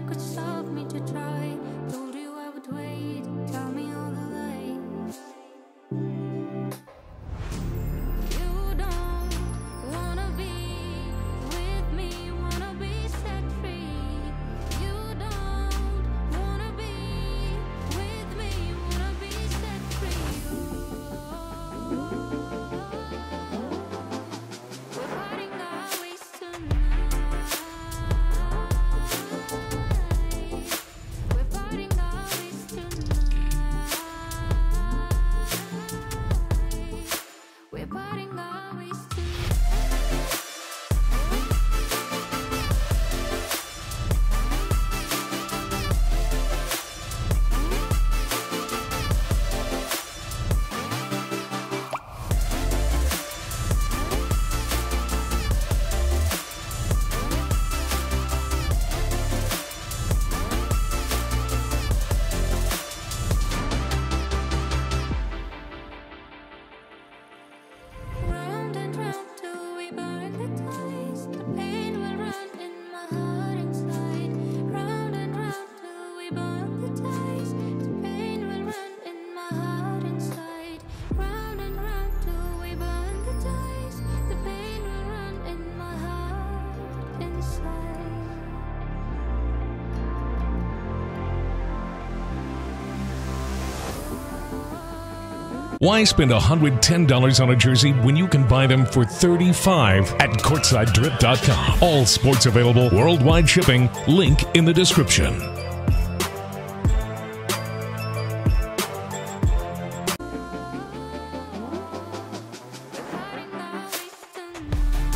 that could stop me to try. Told you I would wait, tell me all the lies. You don't wanna be with me, wanna be set free. You don't wanna be with me, wanna be set free. We're parting our ways tonight. We're parting our ways tonight. We're parting our ways tonight. Round and round till we burn the ties. The pain will run in my heart inside. Round and round till we burn the ties. The pain will run in my heart inside. Round and round till we burn the ties. The pain will run in my heart inside. Why spend $110 on a jersey when you can buy them for $35 at CourtsideDrip.com? All sports available, worldwide shipping. Link in the description.